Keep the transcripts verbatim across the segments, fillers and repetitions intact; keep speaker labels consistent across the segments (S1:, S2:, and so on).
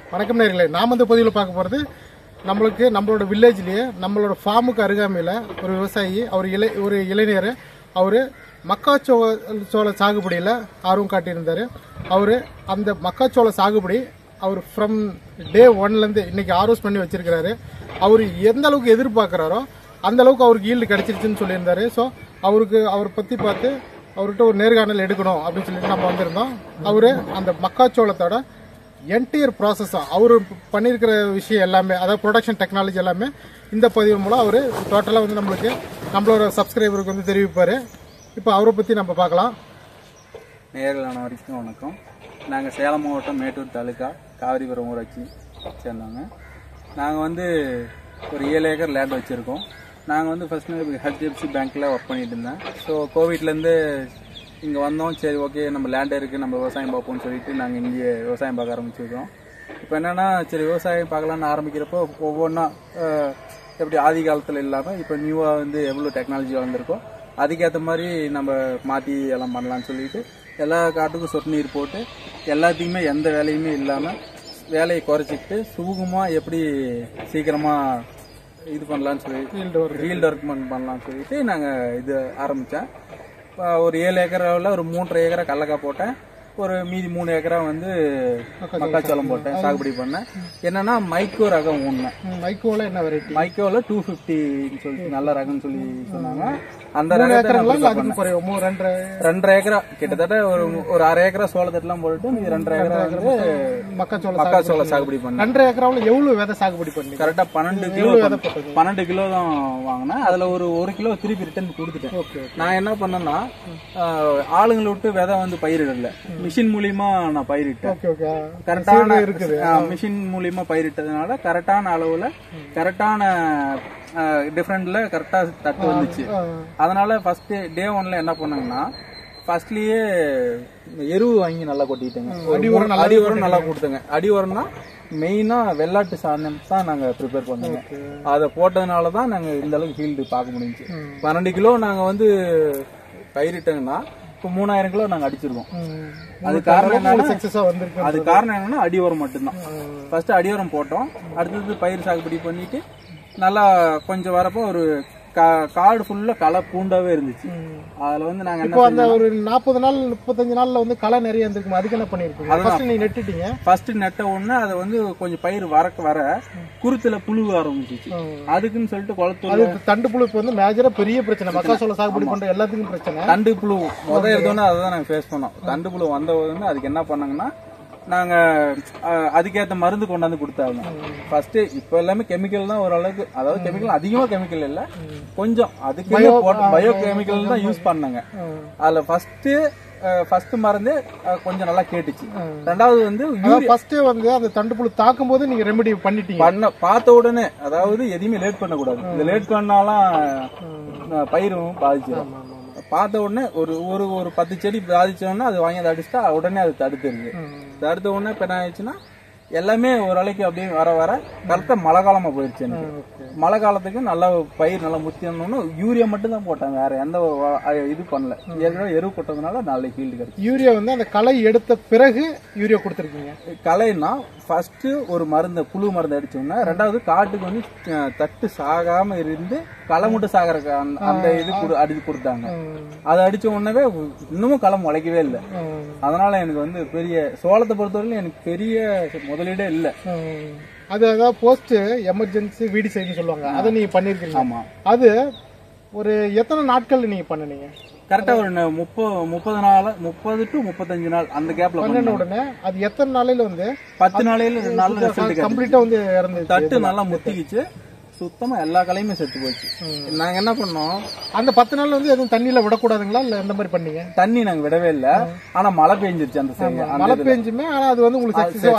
S1: வணக்கம் நேயர்களே, நாம் இந்த பதிவில் பார்க்க போகிறது நம்மளுக்கு நம்மளோட வில்லேஜ்லேயே நம்மளோட ஃபார்முக்கு அருகாமையில் ஒரு விவசாயி அவர் இளை ஒரு இளைஞர் அவர் மக்காச்சோள சோள சாகுபடியில் ஆர்வம் காட்டியிருந்தார். அவர் அந்த மக்காச்சோள சாகுபடி அவர் ஃப்ரம் டே ஒன்லேருந்து இன்றைக்கி ஹார்வெஸ்ட் பண்ணி வச்சுருக்கிறாரு. அவர் எந்த அளவுக்கு எதிர்பார்க்குறாரோ அந்த அளவுக்கு அவருக்கு ஈல்டு கிடச்சிருச்சுன்னு சொல்லியிருந்தார். ஸோ அவருக்கு அவரை பற்றி பார்த்து அவர்கிட்ட ஒரு நேர்காணல் எடுக்கணும் அப்படின்னு சொல்லிட்டு நம்ம வந்திருந்தோம். அவர் அந்த மக்காச்சோளத்தோட என்டையர் ப்ராசஸாக அவர் பண்ணியிருக்கிற விஷயம் எல்லாமே, அதாவது ப்ரொடக்ஷன் டெக்னாலஜி எல்லாமே இந்த பதிவு மூலம் அவர் டோட்டலாக வந்து நம்மளுக்கு நம்மளோட சப்ஸ்கிரைபருக்கு வந்து தெரிவிப்பார். இப்போ அவரை பற்றி நம்ம பார்க்கலாம்.
S2: நேர்களான வரைக்கும் வணக்கம். நாங்கள் சேலம் மாவட்டம் மேட்டூர் தாலுக்கா காவிரிபுரம் ஊராட்சி சேர்ந்தவங்க. நாங்கள் வந்து ஒரு ஏழு ஏக்கர் லேண்ட் வச்சுருக்கோம். நாங்கள் வந்து ஃபஸ்ட்டு ஹெச்டிஎஃப்சி பேங்க்கில் ஒர்க் பண்ணிட்டு இருந்தேன். ஸோ கோவிட்லேருந்து இங்கே வந்தோம். சரி, ஓகே, நம்ம லேண்ட் இருக்குது, நம்ம விவசாயம் பார்ப்போம்னு சொல்லிட்டு நாங்கள் இங்கே விவசாயம் பார்க்க ஆரம்பிச்சிருக்கோம். இப்போ என்னென்னா, சரி விவசாயம் பார்க்கலான்னு ஆரம்பிக்கிறப்போ ஒவ்வொன்றா எப்படி ஆதி காலத்தில் இல்லாமல் இப்போ நியூவாக வந்து எவ்வளோ டெக்னாலஜி வளர்ந்துருக்கோ அதுக்கேற்ற மாதிரி நம்ம மாற்றி எல்லாம் பண்ணலான்னு சொல்லிட்டு எல்லா காட்டுக்கும் சொட்டு நீர் போட்டு எல்லாத்தையுமே எந்த வேலையுமே இல்லாமல் வேலையை குறைச்சிக்கிட்டு சுமூகமாக எப்படி சீக்கிரமாக இது பண்ணலான்னு சொல்லிட்டு ஃபீல்டு ஒர்க் ஃபீல்டு ஒர்க் பண்ணலான்னு சொல்லிட்டு நாங்கள் இது ஆரம்பித்தேன். ஒரு ஏழு ஏக்கராவில் ஒரு மூன்றரை ஏக்கரா கடலக்காய் போட்டேன். ஒரு மீதி மூணு ஏக்கரா வந்து மக்காச்சோளம் போட்டேன், சாகுபடி பண்ணேன். என்னன்னா மைக்கோ ரகம் ஒன்று.
S1: மைக்கோவில் என்ன வெரைட்டி?
S2: மைக்கோவில் டூ ஃபிஃப்டின்னு சொல்லிட்டு நல்ல ரகம்னு சொல்லி சொன்னாங்க. அந்த ரெண்டரை ஏக்கரா கிட்டத்தட்ட ஒரு ஒரு அரை ஏக்கரா சோளத்தெல்லாம் போட்டு மீதி ரெண்டரை ஏக்கரா வந்து
S1: மக்காச்சோளம்
S2: மக்காச்சோளம் சாகுபடி பண்ணேன்.
S1: ரெண்டரை ஏக்கராவில் எவ்வளவு விதை சாகுபடி பண்ணி?
S2: கரெக்டா பன்னெண்டு கிலோ பன்னெண்டு கிலோ தான் வாங்கினேன். அதுல ஒரு ஒரு கிலோ திருப்பி ரிட்டர்ன் கொடுத்துட்டேன். நான் என்ன பண்ணேன்னா, ஆளுங்களை விட்டு விதை வந்து பயிரிடல, மிஷின் மூலியமா நான் பயிரிட்டேன். கரெக்டான இருக்குது மிஷின் மூலியமா பயிரிட்டதுனால கரெக்டான அளவுல கரெக்டான டிஃபரெண்ட்ல கரெக்டா தட்டு வந்துச்சு. அதனால ஃபர்ஸ்ட் டே ஒன்ல என்ன பண்ணாங்கன்னா, ஃபர்ஸ்ட்லயே எருவு வாங்கி நல்லா கொட்டிட்டேங்க. அடி உரம் அடி உரம் நல்லா கொடுத்தேங்க. அடி உரம்னா மெயினா வெள்ளாட்டு சாணம் தான் நாங்க ப்ரிப்பேர் பண்ணுங்க. அதை போட்டதுனாலதான் நாங்க இந்த அளவுக்கு ஃபீல்டு பார்க்க முடிஞ்சுச்சு. பன்னெண்டு கிலோ நாங்க வந்து பயிரிட்டோங்கன்னா இப்போ மூணாயிரம் கிலோ நாங்க அடிச்சிருக்கோம். அது காரணம் அது காரணம் என்னன்னா அடி உரம் மட்டும்தான். ஃபர்ஸ்ட் அடி உரம் போட்டோம். அடுத்தது பயிர் சாகுபடி பண்ணிட்டு நல்லா கொஞ்சம் வரப்போ ஒரு காடு ஃபுல்லா களை பூண்டாவே இருந்துச்சு. அதுல வந்து நாங்க
S1: இப்போ அந்த ஒரு நாற்பது நாள் முப்பத்தஞ்சு நாள்ல வந்து களை நிறைய இருந்திருக்கும். அதுக்கு என்ன பண்ணிருக்கீங்க? ஃபர்ஸ்ட் நீங்க நெட்டுட்டீங்க.
S2: ஃபர்ஸ்ட் நெட்ட உடனே அதை வந்து கொஞ்சம் பயிர் வரக்க வர குருத்துல புழு ஆரம்பிச்சிச்சு. அதுக்குன்னு சொல்லிட்டு குளத்தூர்
S1: தண்டு புழு இப்போ வந்து மேஜரா பெரிய பிரச்சனை. மக்காச்சோளம் சாகுபடி பண்ற எல்லாத்துக்கும் பிரச்சனை
S2: தண்டு புழு. முதல் எடுத்தோன்னா அதான் நாங்க ஃபேஸ் பண்ணோம். தண்டு புழு வந்த உடனே அதுக்கு என்ன பண்ணாங்கன்னா, நாங்க அதுக்கேற்ற மருந்து கொண்டாந்து கொடுத்தாங்க. ஃபர்ஸ்ட் இப்ப எல்லாமே கெமிக்கல் தான் ஓரளவுக்கு, அதாவது கெமிக்கல் அதிகமா கெமிக்கல் இல்ல, கொஞ்சம் அதுக்கு பயோ கெமிக்கல் தான் யூஸ் பண்ணாங்க. அதுல ஃபர்ஸ்ட் ஃபர்ஸ்ட் மருந்து கொஞ்சம் நல்லா கேட்டுச்சு. ரெண்டாவது வந்து
S1: ஃபர்ஸ்ட் வந்து அந்த தண்டுப்புழு தாக்கும் போது நீங்க ரெமெடி பண்ணிட்டீங்க.
S2: பண்ண பார்த்த உடனே, அதாவது எதையுமே லேட் பண்ண கூடாது. இந்த லேட் பண்ணாலாம் பயிரும் பாதிச்சிடும். பார்த்த உடனே ஒரு ஒரு ஒரு பத்து செடி பாதிச்சோன்னா அது வாங்கி அதை அடிச்சுட்டா உடனே அது தடுத்துருது. தடுத்த உடனே இப்ப என்ன ஆயிடுச்சுன்னா எல்லாமே ஓரளவுக்கு அப்படியே வர வர கரெக்டா மழை காலமா போயிருச்சு. எனக்கு மழை காலத்துக்கு நல்லா பயிர் நல்லா முத்தி வந்தோம்னா யூரியா மட்டும் தான் போட்டாங்க, வேற எந்த இது பண்ணல. ஏற்கனவே எருவு போட்டதுனால நல்ல ஃபீல்டு கிடைக்கும்.
S1: யூரியா வந்து அந்த களை எடுத்த பிறகு யூரியா கொடுத்துருக்கீங்க.
S2: களைன்னா ஃபர்ஸ்ட் ஒரு மருந்து புழு மருந்து அடிச்சோம்னா, ரெண்டாவது காட்டுக்கு வந்து தட்டு சாகாம இருந்து களை மட்டும் சாகிற அந்த இது அடிச்சு கொடுத்தாங்க. அதை அடிச்ச உடனே இன்னமும் களை முளைக்கவே இல்லை. அதனால எனக்கு வந்து பெரிய சோளத்தை பொறுத்தவரையிலும் எனக்கு பெரிய முதலீடே இல்லை.
S1: அது அதாவது போஸ்ட் எமர்ஜென்சி வீடு செய்யணும்னு சொல்லுவாங்க, அதை நீங்க பண்ணிருக்கீங்க.
S2: ஆமா.
S1: அது ஒரு எத்தனை நாட்கள் நீங்க பண்ணுனீங்க?
S2: கரெக்டா ஒரு முப்பது முப்பது நாள் முப்பது டு முப்பத்தஞ்சு நாள் அந்த கேப்ல
S1: பண்ண உடனே அது எத்தனை நாளையில வந்து
S2: பத்து நாளையில ரெண்டு நாள்
S1: கம்ப்ளீட்டா வந்து இறந்து
S2: தட்டு நல்லா முத்திக்கிச்சு. சுத்தமா எல்லா கலையுமே செத்து போச்சு. நாங்க என்ன பண்ணோம்,
S1: அந்த பத்து நாள் வந்து எதுவும் தண்ணியில விடக்கூடாதுங்களா இல்ல எந்த மாதிரி பண்ணீங்க?
S2: தண்ணி நாங்க விடவே இல்ல. ஆனா மழை பெஞ்சிருச்சு. அந்த சைடு
S1: மழை பெஞ்சுமே ஆனா அது வந்து உங்களுக்கு சக்சஸ்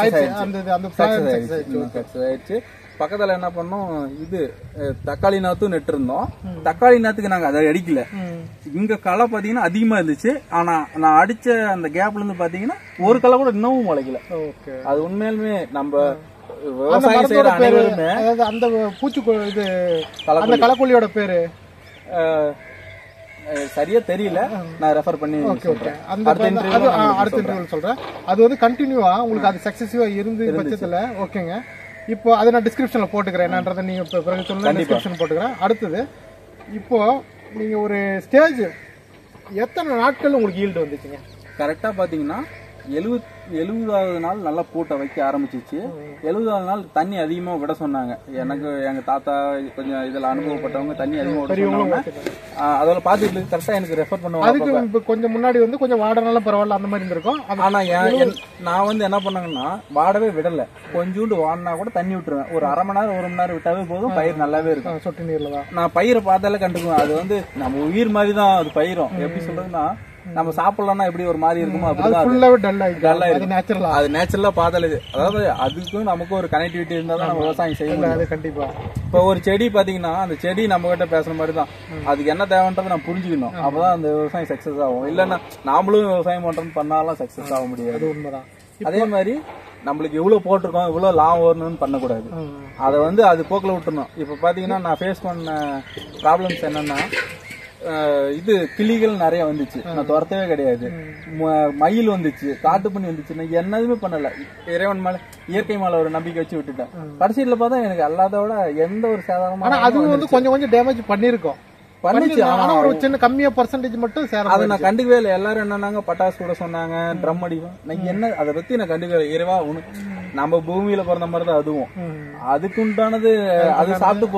S1: ஆயிடுச்சு.
S2: பக்கத்துல என்ன பண்ணோம், இது தக்காளி நாத்தும் நெட்டு இருந்தோம். தக்காளி நாத்துக்கு நாங்க அதை அடிக்கல. இங்க களை பாத்தீங்கன்னா அதிகமா இருந்துச்சு. ஆனா நான் அடிச்ச அந்த கேப்ல இருந்து பாத்தீங்கன்னா ஒரு களை கூட இன்னமும் முளைக்கல. அது உண்மையிலுமே நம்ம விவசாயம் செய்யற அனைவருமே
S1: அந்த பூச்சி இது அந்த களைக்கொல்லியோட பேரு
S2: சரியா தெரியல, நான் ரெஃபர் பண்ணி சொல்றேன்.
S1: அடுத்த இன்டர்வியூல சொல்றேன். அது வந்து கண்டினியூவா உங்களுக்கு அது சக்சஸிவா இருந்து பட்சத்துல ஓகேங்க. இப்போ அதை நான் டிஸ்கிரிப்ஷன்ல போட்டுக்கிறேன், என்னன்றதை நீங்க பிறகு சொல்லுங்க, டிஸ்கிரிப்ஷன் போட்டுக்கிறேன். அடுத்தது இப்போ நீங்க ஒரு ஸ்டேஜ் எத்தனை நாட்கள் உங்களுக்கு ஈல்டு வந்துச்சுங்க?
S2: கரெக்டா பாத்தீங்கன்னா எழுபத் எழுபதாவது நாள் நல்லா பூட்டை வைக்க ஆரம்பிச்சிச்சு. எழுபதாவது நாள் தண்ணி அதிகமா விட சொன்னாங்க. எனக்கு எங்க தாத்தா கொஞ்சம் இதுல அனுபவப்பட்டவங்க தண்ணி அதிகமா விட சொன்னாங்க. அதோட பாத்துட்டு கரெக்டா எனக்கு ரெஃபர் பண்ணுவாங்க.
S1: அதுக்கு கொஞ்சம் முன்னாடி வந்து கொஞ்சம் வாடனாலும் பரவாயில்ல அந்த மாதிரி இருந்திருக்கும்.
S2: ஆனா நான் வந்து என்ன பண்ணாங்கன்னா வாடவே விடல, கொஞ்சோண்டு வாடினா கூட தண்ணி விட்டுருவேன். ஒரு அரை மணி நேரம் ஒரு மணி நேரம் விட்டாவே போதும், பயிர் நல்லாவே இருக்கும். சொட்டு நீர்ல தான் நான் பயிரை பார்த்தாலே கண்டுக்குவேன். அது வந்து நம்ம உயிர் மாதிரி தான் அது பயிரும். எப்படி சொல்றதுன்னா நம்ம சாப்பிடலாம்னா எப்படி ஒரு மாதிரி இருக்குமோ அப்படிதான் அது நேச்சுரலா பார்த்தாலே. அதாவது அதுக்கும் நமக்கும் ஒரு கனெக்டிவிட்டி இருந்தா தான் நம்ம விவசாயம் செய்ய முடியும். கண்டிப்பா இப்போ ஒரு செடி பாத்தீங்கன்னா அந்த செடி நம்ம கிட்ட பேசுற மாதிரி தான், அதுக்கு என்ன தேவைன்றதை நம்ம புரிஞ்சுக்கணும். அப்பதான் அந்த விவசாயம் சக்சஸ் ஆகும். இல்லன்னா நாமளும் விவசாயம் பண்றோம்னு பண்ணாலும் சக்சஸ் ஆக முடியாது. உண்மைதான். அதே மாதிரி நம்மளுக்கு இவ்வளவு போட்டிருக்கோம் இவ்வளவு லாபம் வரணும்னு பண்ணக்கூடாது, அதை வந்து அது போக்கில் விட்டுறணும். இப்ப பாத்தீங்கன்னா நான் ஃபேஸ் பண்ண ப்ராப்ளம்ஸ் என்னன்னா இது கிளிகள் நிறைய வந்துச்சு, நான் துரத்தவே கிடையாது. மயில் வந்துச்சு, காட்டு பண்ணி வந்துச்சு, நான் என்னதுமே பண்ணல. இறைவன் மேல இயற்கை மேல ஒரு நம்பிக்கை வச்சு விட்டுட்டேன். கடைசியில பார்த்தா எனக்கு அல்லாதோட எந்த ஒரு சாதாரணமான
S1: அது வந்து கொஞ்சம் கொஞ்சம் டேமேஜ் பண்ணிருக்கோம். ஒரு சின்ன கம்மியா பர்சன்டேஜ் மட்டும்
S2: அதை நான் கண்டுக்கவே இல்லை. எல்லாரும் என்னன்னாங்க பட்டாசு கூட சொன்னாங்க, ட்ரம் அடிக்கும். நான் என்ன அதை பத்தி நான் கண்டுக்கவே இல்லை. இறைவா நம்ம பூமியில பிறந்த மாதிரிதான் அதுவும், அதுக்கு உண்டானது அது சாப்பிட்டு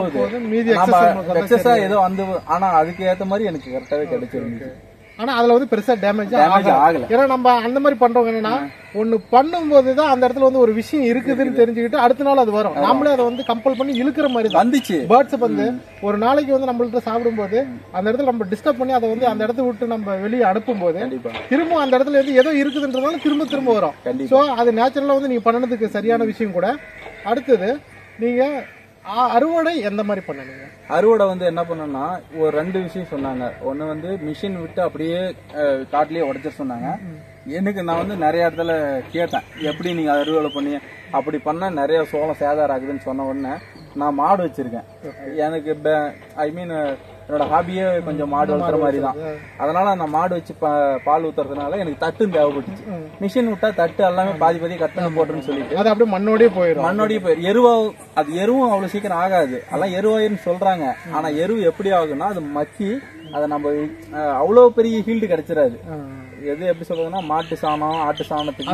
S2: போகுது. ஏதோ வந்து ஆனா அதுக்கு ஏத்த மாதிரி எனக்கு கரெக்டாவே கிடைச்சிருந்துச்சு.
S1: ஆனா அதுல வந்து பெருசா டேமேஜ் ஆகல. ஏன்னா நம்ம அந்த மாதிரி பண்றோம் என்னன்னா ஒண்ணு பண்ணும் போதுதான் அந்த இடத்துல வந்து ஒரு விஷயம் இருக்குதுன்னு தெரிஞ்சுக்கிட்டு அடுத்த நாள் அது வரும். நம்மளே அதை வந்து கம்பல் பண்ணி இழுக்கிற மாதிரி வந்துச்சு. பேர்ட்ஸ் வந்து ஒரு நாளைக்கு வந்து நம்மள்ட்ட சாப்பிடும் போது அந்த இடத்துல நம்ம டிஸ்டர்ப் பண்ணி அதை வந்து அந்த இடத்த விட்டு நம்ம வெளியே அனுப்பும் போது திரும்ப அந்த இடத்துல வந்து ஏதோ இருக்குதுன்றதால திரும்ப திரும்ப வரும். சோ அது நேச்சுரலா வந்து நீங்க பண்ணதுக்கு சரியான விஷயம் கூட. அடுத்தது நீங்க அறுவடை எந்த மாதிரி பண்ணீங்க?
S2: அறுவடை வந்து என்ன பண்ணோம்னா ஒரு ரெண்டு விஷயம் சொன்னாங்க. ஒன்னு வந்து மிஷின் விட்டு அப்படியே காட்டிலேயே உடைச்சிட சொன்னாங்க. எனக்கு நான் வந்து நிறைய இடத்துல கேட்டேன், எப்படி நீங்க அறுவடை பண்ணி அப்படி பண்ண நிறைய சோளம் சேதாரம் ஆகுதுன்னு சொன்ன உடனே நான் மாடு வச்சிருக்கேன். எனக்கு ஐ மீன் என்னோட ஹாபியே கொஞ்சம் மாடு வளர்க்குற மாதிரி தான். அதனால நான் மாடு வச்சு பால் ஊத்துறதுனால எனக்கு தட்டு தேவைப்பட்டுச்சு. மிஷின் விட்டா தட்டு எல்லாமே பாதி பாதி கட்டணம் போட்டுன்னு சொல்லிட்டு
S1: அது அப்படியே மண்ணோடய போயிடும்.
S2: மண்ணோடய போயிடும். எருவா அது எருவும் அவ்வளவு சீக்கிரம் ஆகாது. அதெல்லாம் எருவாயின்னு சொல்றாங்க. ஆனா எருவு எப்படி ஆகுன்னா அது மக்கி அதை நம்ம அவ்வளவு பெரிய ஹீல்டு கிடைச்சிடாது. எது எப்படி சொல்றதுன்னா மாட்டு சாணம் ஆட்டு சாணத்துக்கு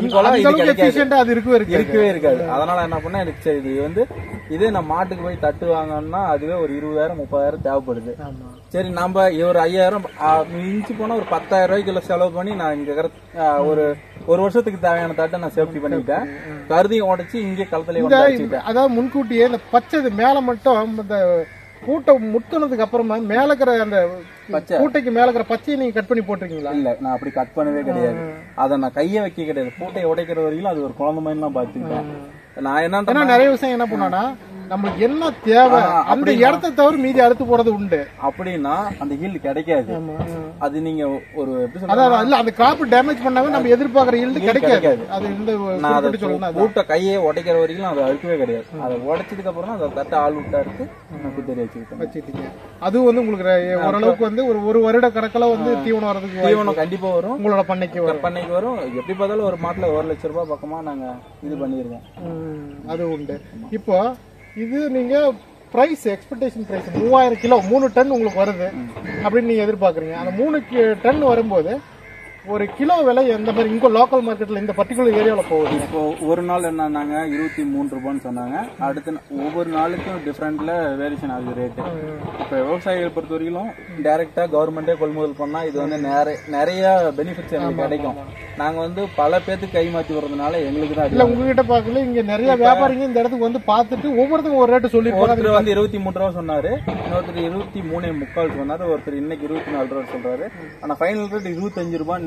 S2: இருக்கவே இருக்காது. அதனால என்ன பண்ண எனக்கு சரி இது வந்து இதே நான் மாட்டுக்கு போய் தட்டு வாங்கணும்னா அதுவே ஒரு இருபதாயிரம் முப்பதாயிரம் தேவைப்படுது. சரி நம்ம ஒரு ஐயாயிரம் இன்ச்சு போனா ஒரு பத்தாயிரம் ரூபாய்க்குள்ள செலவு பண்ணி நான் இங்க ஒரு ஒரு வருஷத்துக்கு தேவையான தட்டை நான் சேஃப்டி பண்ணிக்கிட்டேன். கருதியும் உடைச்சு இங்கே களத்துல வச்சுக்கிட்டேன்.
S1: அதாவது முன்கூட்டியே இந்த பச்சை மேல மட்டும் இந்த கூட்டை முத்துனதுக்கு அப்புறமா மேல இருக்கிற அந்த பூட்டைக்கு மேல இருக்கிற பச்சையை நீங்க கட் பண்ணி போட்டிருக்கீங்களா?
S2: இல்ல, நான் அப்படி கட் பண்ணவே கிடையாது. அதை நான் கைய வைக்க கிடையாது. பூட்டையை உடைக்கிற வரைக்கும் அது ஒரு குழந்தை மாதிரி தான் பாத்துக்கிட்டேன். நான் என்ன நிறைய விஷயம் என்ன பண்ணா நம்மளுக்கு என்ன தேவை அந்த இடத்தை தவிர மீதி அடுத்து போறது உண்டு. அப்படின்னா அந்த ஹீல்டு கிடைக்காது. அது நீங்க ஒரு இல்ல அந்த கிராப் டேமேஜ் பண்ணாவே நம்ம எதிர்பார்க்கிற ஹீல்டு கிடைக்காது. அது இந்த பூட்டை கையை உடைக்கிற வரைக்கும் அதை அறுக்கவே கிடையாது. அதை உடைச்சதுக்கு அப்புறம் அதை தட்ட ஆள் விட்டா இருக்கு வச்சுக்கிட்டீங்க. அது வந்து உங்களுக்கு ஓரளவுக்கு வந்து ஒரு ஒரு வருட கணக்கில் வந்து தீவனம் வரதுக்கு தீவனம் கண்டிப்பா வரும். உங்களோட பண்ணைக்கு வரும் பண்ணைக்கு வரும். எப்படி பார்த்தாலும் ஒரு மாட்டுல ஒரு லட்சம் ரூபாய் பக்கமா நாங்க இது பண்ணிருக்கோம். அது உண்டு. இப்போ இது நீங்க பிரைஸ் எக்ஸ்பெக்டேஷன் பிரைஸ் மூவாயிரம் கிலோ மூணு டன் உங்களுக்கு வருது அப்படின்னு நீங்க எதிர்பார்க்குறீங்க. அந்த மூணு டன் வரும்போது ஒரு கிலோ விலை எந்த மாதிரி இங்க லோக்கல் மார்க்கெட்ல இந்த பர்டிகுலர் ஏரியாவில் போகுது? இப்போ ஒரு நாள் என்னன்னாங்க இருபத்தி மூணு ரூபான்னு சொன்னாங்க. அடுத்த ஒவ்வொரு நாளுக்கும் டிஃப்ரெண்ட்ல வேரியேஷன் ஆகுது ரேட்டு. இப்போ விவசாயிகள் பொறுத்த வரைக்கும் டைரக்டா கவர்மெண்டே கொள்முதல் பண்ணா இது வந்து நிறைய நிறைய பெனிஃபிட்ஸ் எங்களுக்கு கிடைக்கும். நாங்க வந்து பல பேருக்கு கை மாற்றி வர்றதுனால எங்களுக்கு தான்
S1: இல்ல உங்ககிட்ட பாக்கல. இங்க நிறைய வியாபாரிங்க இந்த இடத்துக்கு வந்து பார்த்துட்டு ஒவ்வொருத்தரும் ஒரு ரேட்டு சொல்லி
S2: ஒருத்தர் வந்து இருபத்தி மூணு ரூபா சொன்னாரு, இன்னொருத்தர் இருபத்தி மூணு முக்கால் சொன்னாரு, ஒருத்தர் இன்னைக்கு இருபத்தி நாலு ரூபா சொல்றாரு. ஆனா ஃபைனல் ரேட் இருபத்தஞ்சு ரூபாய்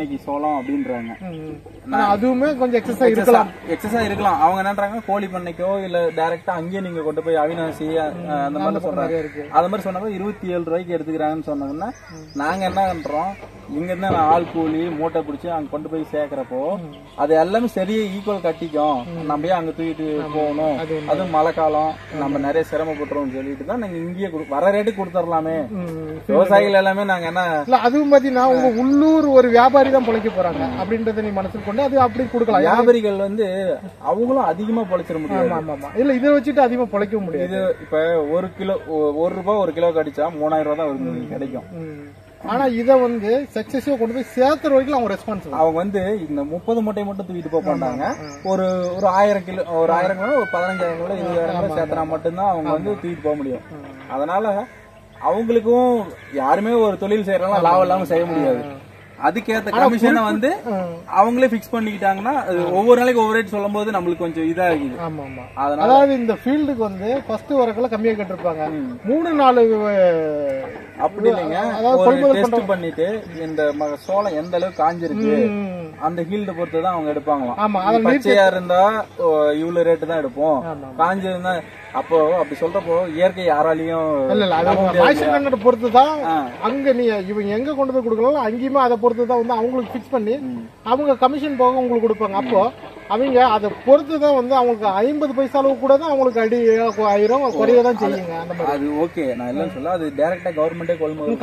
S2: ரூபாய்க்கு சோளம் அப்படின்றாங்க.
S1: அதுவுமே கொஞ்சம் எக்ஸஸா இருக்கலாம்
S2: எக்ஸஸா இருக்கலாம். அவங்க என்னன்றாங்க, கோழி பண்ணைக்கோ இல்ல டைரக்டா அங்கேயே நீங்க கொண்டு போய் அவினாசி அந்த மாதிரி சொல்றாங்க. அது மாதிரி சொன்னாங்க இருபத்தி ஏழு ரூபாய்க்கு எடுத்துக்கிறாங்கன்னு சொன்னாங்கன்னா, நாங்க என்ன பண்றோம், இங்க இருந்து நான் ஆள் கூலி மூட்டை பிடிச்சி அங்க கொண்டு போய் சேர்க்கிறப்போ அது எல்லாமே சரியா ஈக்குவல் கட்டிக்கும். நம்ம அங்க தூக்கிட்டு போகணும், அதுவும் மழை காலம், நம்ம நிறைய சிரமப்பட்டுறோம் சொல்லிட்டு தான் நாங்க இங்கேயே வர ரேட்டுக்கு கொடுத்துடலாமே. விவசாயிகள் எல்லாமே நாங்க என்ன
S1: இல்ல அதுவும் பாத்தீங்கன்னா உங்க உள்ளூர் ஒரு வியாபாரி தான் பொழைக்க போறாங்க அப்படின்றத நீ மனசுக்கு கொண்டு அது அப்படி கொடுக்கலாம்.
S2: வியாபாரிகள் வந்து அவங்களும் அதிகமா பொழைச்சிட முடியாது.
S1: இல்ல இதை வச்சுட்டு அதிகமா பொழைக்க முடியாது.
S2: இது இப்ப ஒரு கிலோ ஒரு ரூபாய் ஒரு கிலோ கடிச்சா மூணாயிரம் ரூபாய் தான் கிடைக்கும்.
S1: ஆனா இத வந்து சக்சஸிவா கொண்டு போய் சேர்த்துற வரைக்கும் அவங்க ரெஸ்பான்ஸ்
S2: அவங்க வந்து இந்த முப்பது மூட்டை மட்டும் தூக்கிட்டு போக மாட்டாங்க. ஒரு ஒரு ஆயிரம் கிலோ ஒரு ஆயிரம் கிலோ ஒரு பதினஞ்சாயிரம் கிலோ இருபதாயிரம் கிலோ சேர்த்தனா மட்டும்தான் அவங்க வந்து தூக்கிட்டு போக முடியும். அதனால அவங்களுக்கும் யாருமே ஒரு தொழில் செய்யறதுனால லாபம் இல்லாம செய்ய முடியாது. அதுக்கேற்ற கமிஷனை வந்து அவங்களே பிக்ஸ் பண்ணிக்கிட்டாங்கன்னா ஒவ்வொரு நாளைக்கு ஒவ்வொரு ரேட் சொல்லும் போது நம்மளுக்கு கொஞ்சம் இதா இருக்குது.
S1: அதாவது இந்த ஃபீல்டுக்கு வந்து ஃபர்ஸ்ட் வரக்குள்ள கம்மியா கேட்டிருப்பாங்க. மூணு நாலு
S2: அப்படி இல்லைங்க, டெஸ்ட் பண்ணிட்டு இந்த சோளம் எந்த அளவுக்கு காஞ்சிருக்கு அந்த ஹீல்ட பொறுத்து தான் அவங்க எடுப்பாங்களாம். பச்சையா இருந்தா இவ்வளவு ரேட்டு தான் எடுப்போம், காஞ்சிருந்தா அப்போ அப்படி சொல்றப்போ இயற்கை யாராலையும்
S1: பொறுத்து தான் அங்க நீ இவங்க எங்க கொண்டு போய் கொடுக்கலாம் அங்கேயுமே அதை பொறுத்து தான் வந்து அவங்களுக்கு பிக்ஸ் பண்ணி அவங்க கமிஷன் போக உங்களுக்கு கொடுப்பாங்க. அப்போ அவங்க அதை பொறுத்து தான் வந்து அவங்களுக்கு ஐம்பது பைசா அளவு கூட தான் அவங்களுக்கு அடி ஆயிரம் குறைய தான் செய்யுங்க. அந்த மாதிரி
S2: அது ஓகே, நான் எல்லாம் சொல்ல அது டைரக்டா கவர்மெண்டே கொள்முதல்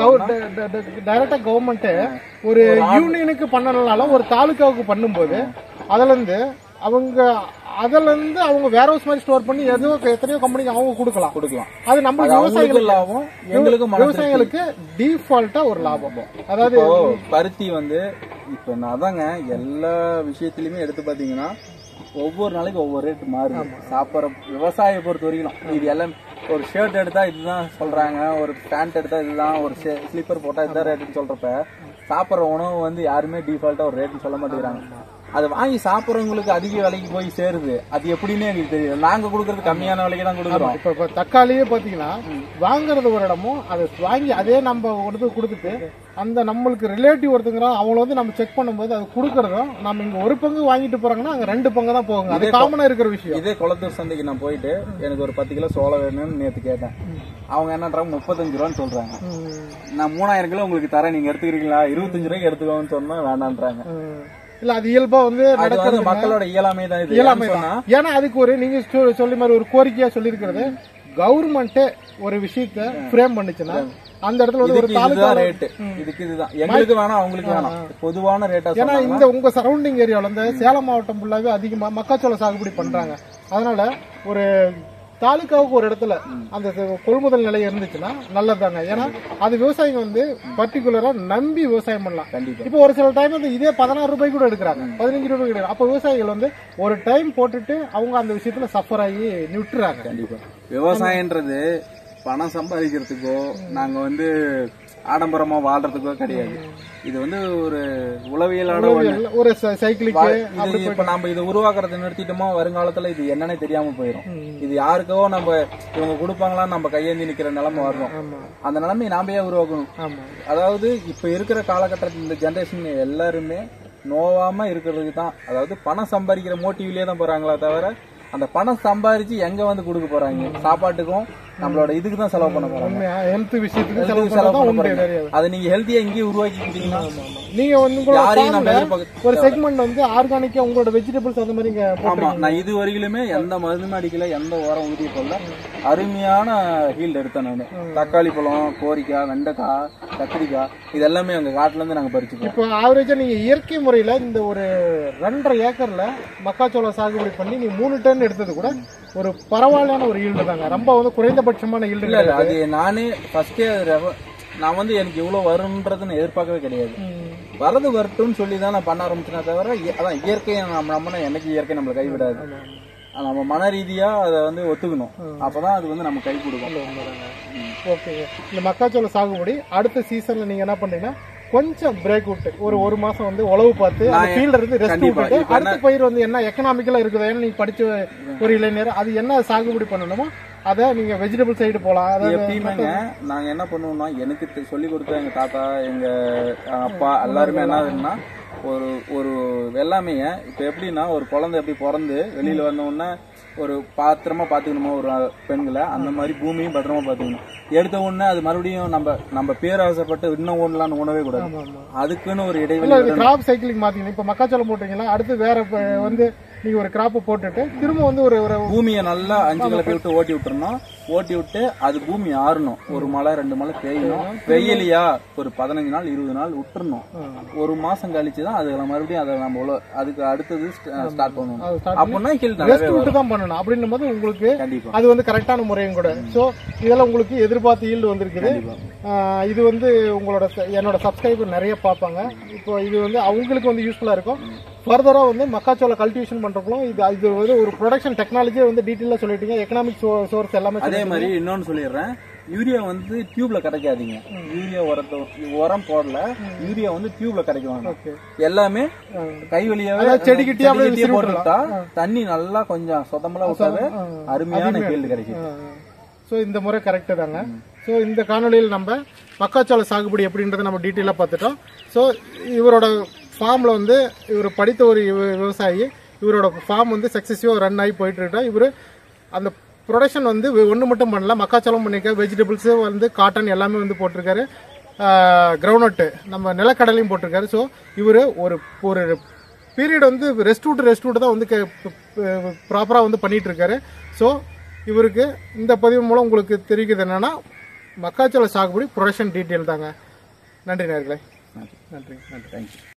S1: டைரக்டா கவர்மெண்ட் ஒரு யூனியனுக்கு பண்ணனால ஒரு தாலுகாவுக்கு பண்ணும்போது அதுல இருந்து அவங்க அதுல இருந்து அவங்க வேற ஹவுஸ் மாதிரி ஸ்டோர் பண்ணி ஏதோ எத்தனையோ கம்பெனிக்கு அவங்க கொடுக்கலாம் கொடுக்கலாம் அது நம்ம விவசாயிகளுக்கு லாபம், எங்களுக்கு விவசாயிகளுக்கு டிஃபால்ட்டா ஒரு லாபம். அதாவது
S2: பருத்தி வந்து இப்ப நான் அதாங்க எல்லா விஷயத்திலயுமே எடுத்து பாத்தீங்கன்னா ஒவ்வொரு நாளைக்கு ஒவ்வொரு ரேட் மாறுது. சாப்பிட்ற விவசாயியை பொறுத்த வரைக்கும் இது எல்லாம் ஒரு ஷர்ட் எடுத்தா இதுதான் சொல்றாங்க, ஒரு பேண்ட் எடுத்தா இதுதான், ஒரு ஸ்லீப்பர் போட்டா இதுதான் ரேட்டுன்னு சொல்றப்ப சாப்பிட்ற உணவு வந்து யாருமே டிஃபால்ட்டா ஒரு ரேட்னு சொல்ல மாட்டேங்கிறாங்க. அது வாங்கி சாப்பிட்றவங்களுக்கு அதிக விலைக்கு போய் சேருது. அது எப்படின்னு எங்களுக்கு தெரியல. நாங்க கொடுக்கறது கம்மியான விலைக்கு தான் கொடுக்குறோம்.
S1: இப்ப தக்காளியே பாத்தீங்கன்னா வாங்குறது ஒரு இடமும் அதை வாங்கி அதே நம்ம கொண்டு போய் கொடுத்துட்டு அந்த நம்மளுக்கு ரிலேட்டிவ் ஒருத்தங்கிறோம் அவங்கள வந்து நம்ம செக் பண்ணும்போது அது கொடுக்கறதும் நம்ம இங்க ஒரு பங்கு வாங்கிட்டு போறாங்கன்னா அங்க ரெண்டு பங்கு தான் போகுங்க. அது காமனா இருக்கிற விஷயம்.
S2: இதே குளத்தூர் சந்தைக்கு நான் போயிட்டு எனக்கு ஒரு பத்து கிலோ சோளம் வேணும்னு நேற்று கேட்டேன். அவங்க என்னன்றாங்க முப்பத்தஞ்சு ரூபான்னு சொல்றாங்க. நான் மூணாயிரம் கிலோ உங்களுக்கு தரேன், நீங்க எடுத்துக்கிறீங்களா, இருபத்தஞ்சு ரூபாய்க்கு எடுத்துக்கோன்னு சொன்னா வேண்டான்றாங்க.
S1: இல்ல அது இயல்பா வந்து நடக்கிறது
S2: மக்களோட இயலாமை தான். இது
S1: இயலாமை தான். ஏன்னா அதுக்கு ஒரு நீங்க சொல்லி மாதிரி ஒரு கோரிக்கையா சொல்லிருக்கிறது கவர்மெண்ட் ஒரு விஷயத்த ஃப்ரேம் பண்ணுச்சுன்னா அந்த இடத்துல வந்து ஒரு தாலுகா ரேட்
S2: இதுக்கு இதுதான் எங்களுக்கு வேணாம் அவங்களுக்கு வேணாம் பொதுவான ரேட்டா.
S1: ஏன்னா இந்த உங்க சரௌண்டிங் ஏரியால இந்த சேலம் மாவட்டம் ஃபுல்லாவே அதிகமா மக்காச்சோள சாகுபடி பண்றாங்க. அதனால ஒரு தாலுகாவுக்கு ஒரு இடத்துல அந்த கொள்முதல் நிலையம் இருந்துச்சுன்னா நல்லதாங்க. ஏன்னா அது விவசாயிங்க வந்து பர்டிகுலரா நம்பி விவசாயம் பண்ணலாம். இப்போ ஒரு சில டைம் வந்து இதே பதினாறு ரூபாய்க்கு கூட எடுக்கிறாங்க, பதினஞ்சு ரூபாய் எடுக்கிறாங்க. அப்ப விவசாயிகள் வந்து ஒரு டைம் போட்டுட்டு அவங்க அந்த விஷயத்துல சஃபர் ஆகி நிட்டுறாங்க.
S2: கண்டிப்பா விவசாயன்றது பணம் சம்பாதிக்கிறதுக்கோ நாங்க வந்து ஆடம்பரமா வாழ்றதுக்கோ கிடையாது. இது வந்து ஒரு உளவியலோட
S1: ஒரு சைக்கிளிக்.
S2: இப்ப நம்ம இதை உருவாக்குறதை நிறுத்திட்டோமோ வருங்காலத்துல இது என்னன்னே தெரியாம போயிடும். இது யாருக்கோ நம்ம இவங்க கொடுப்பாங்களா நம்ம கையேந்தி நிக்கிற நிலைமை வரணும். அந்த நிலைமையை நாம ஏன் உருவாக்கணும்? அதாவது இப்ப இருக்கிற காலகட்டத்தில் இந்த ஜெனரேஷன் எல்லாருமே நோவாம இருக்கிறதுக்கு தான், அதாவது பணம் சம்பாதிக்கிற மோட்டிவ்லயே தான் போறாங்களா தவிர அந்த பணம் சம்பாதிச்சு எங்க வந்து கொடுக்க போறாங்க? சாப்பாட்டுக்கும் நம்மளோட இதுக்கு தான் செலவு பண்ண போறாங்க.
S1: ஹெல்த் விஷயத்துக்கு செலவு பண்ண போறாங்க.
S2: அது நீங்க ஹெல்த்தியா இங்கேயே உருவாக்கிட்டீங்கன்னா
S1: நீங்க வந்து யாரையும் நம்ம ஒரு செக்மெண்ட் வந்து ஆர்கானிக்கா உங்களோட வெஜிடபிள்ஸ் அந்த மாதிரி இங்க.
S2: ஆமா, நான் இது வரையிலுமே எந்த மருந்து அடிக்கல, எந்த உரம் ஊதிய போடல, அருமையான ஹீல்ட் எடுத்தேன் நான். தக்காளி பழம், கோரிக்காய், வெண்டைக்காய், கத்திரிக்காய் இது எல்லாமே எங்க காட்டுல இருந்து நாங்க பறிச்சுக்கோம்.
S1: இப்போ ஆவரேஜா நீங்க இயற்கை முறையில இந்த ஒரு ரெண்டரை ஏக்கர்ல மக்காச்சோளம் சாகுபடி பண்ணி நீ மூணு டன் எடுத்தது கூட ஒரு பரவாயில்லையான ஒரு ஈல்டு தாங்க. ரொம்ப வந்து குறைந்தபட்சமான ஈல்டு இல்ல.
S2: அது நானே ஃபர்ஸ்டே நான் வந்து எனக்கு இவ்வளவு வரும்ன்றது நான் எதிர்பார்க்கவே கிடையாது. வரது வரட்டும்னு சொல்லி தான் நான் பண்ண ஆரம்பிச்சேன் தவிர அதான் இயற்கையை நம்ம நம்ம எனக்கு இயற்கை நம்மளை கைவிடாது. நம்ம மன ரீதியா அதை வந்து ஒத்துக்கணும். அப்பதான் அது வந்து நம்ம கை கொடுக்கும்.
S1: ஓகே, இந்த மக்காச்சோள சாகுபடி அடுத்த சீசன்ல நீங்க என்ன பண்றீங்கன்னா கொஞ்சம் பிரேக் விட்டு ஒரு ஒரு மாசம் வந்து உழவு பார்த்து அந்த ஃபீல்ட்ல இருந்து ரெஸ்ட் விட்டு அடுத்த பயிர் வந்து என்ன எக்கனாமிக்கலா இருக்குதா, ஏன்னா நீங்க படிச்ச ஒரு இளைஞர் அது என்ன சாகுபடி பண்ணணுமோ அதை நீங்க வெஜிடபிள் சைடு போலாம்.
S2: எப்பயுமேங்க நாங்க என்ன பண்ணுவோம்னா எனக்கு சொல்லி கொடுத்த எங்க தாத்தா எங்க அப்பா எல்லாருமே என்ன ஒரு ஒரு வெள்ளாமைய இப்ப எப்படின்னா ஒரு குழந்தை எப்படி பிறந்து வெளியில வந்த உடனே ஒரு பாத்திரமா பாத்துக்கணுமா ஒரு பெண்களை, அந்த மாதிரி பூமியும் பத்திரமா பாத்துக்கணும். எடுத்த உடனே அது மறுபடியும் நம்ம நம்ம பேராசைப்பட்டு இன்னும் ஒண்ணலான்னு உணவே கூடாது. அதுக்குன்னு ஒரு இடைவெளி.
S1: கிராப் சைக்கிளிங் மாத்தீங்கன்னா இப்ப மக்காச்சோளம் போட்டீங்கன்னா அடுத்து வேற வந்து நீங்க ஒரு கிராப் போட்டுட்டு திரும்ப வந்து ஒரு
S2: பூமியை நல்லா அஞ்சு கிளப்பி விட்டு ஓட்டி விட்டுறணும். ஓட்டி விட்டு அது பூமி ஆறணும். ஒரு மழை ரெண்டு மழை பெய்யணும். வெயிலியா ஒரு பதினஞ்சு நாள் இருபது நாள் விட்டுறணும். ஒரு மாசம் கழிச்சுதான் அது மறுபடியும் அதை நம்ம அதுக்கு அடுத்தது ஸ்டார்ட் பண்ணணும். அப்படின்னா ஹீல்ட் தான் பண்ணணும். அப்படின்னும் போது உங்களுக்கு அது வந்து கரெக்டான முறையும் கூட. சோ இதெல்லாம் உங்களுக்கு எதிர்பார்த்து ஈல்டு வந்திருக்குது. இது வந்து உங்களோட என்னோட சப்ஸ்கிரைபர் நிறைய பார்ப்பாங்க. இப்போ இது வந்து அவங்களுக்கு வந்து யூஸ்ஃபுல்லா இருக்கும். ஃபர்தரா வந்து மக்காச்சோள கல்டிவேஷன் பண்றப்போ இது இது வந்து ஒரு ப்ரொடக்ஷன் டெக்னாலஜியை வந்து டீட்டெயிலா சொல்லிட்டீங்க. எக்கனாமிக் சோர்ஸ் எல்லாமே. அதே மாதிரி இன்னொன்னு சொல்லிடுறேன், யூரியா வந்து டியூப்ல கிடைக்காதீங்க. யூரியா உரத்தை உரம் போடல, யூரியா வந்து டியூப்ல கிடைக்கும். எல்லாமே கைவெளியாவே செடிக்கிட்டே போட்டுட்டா தண்ணி நல்லா கொஞ்சம் சொதம்பலா விட்டாவே அருமையான ஹீல்டு கிடைக்கும்.
S1: ஸோ இந்த முறை கரெக்டு தாங்க. ஸோ இந்த காணொலியில் நம்ம மக்காச்சோள சாகுபடி எப்படின்றத நம்ம டீட்டெயிலாக பார்த்துட்டோம். ஸோ இவரோட ஃபார்மில் வந்து இவர் படித்த ஒரு விவசாயி. இவரோட ஃபார்ம் வந்து சக்ஸஸிவாக ரன் ஆகி போயிட்டு இருக்கா. இவர் அந்த ப்ரொடக்ஷன் வந்து ஒன்று மட்டும் பண்ணல, மக்காச்சோளம் பண்ணியிருக்காரு, வெஜிடபிள்ஸு வந்து காட்டன் எல்லாமே வந்து போட்டிருக்காரு, கிரவுண்ட்நட்டு நம்ம நிலக்கடலையும் போட்டிருக்காரு. ஸோ இவர் ஒரு ஒரு பீரியட் வந்து ரெஸ்ட் விட்டு ரெஸ்ட் விட்டு தான் வந்து ப்ராப்பராக வந்து பண்ணிட்டு இருக்காரு. ஸோ இவருக்கு இந்த பதிவு மூலம் உங்களுக்கு தெரிவிக்கிறது என்னன்னா மக்காச்சோள சாகுபடி ப்ரொடக்ஷன் டீட்டெயில் தாங்க. நன்றி நேயர்களே.
S2: நன்றி நன்றி தேங்க்யூ.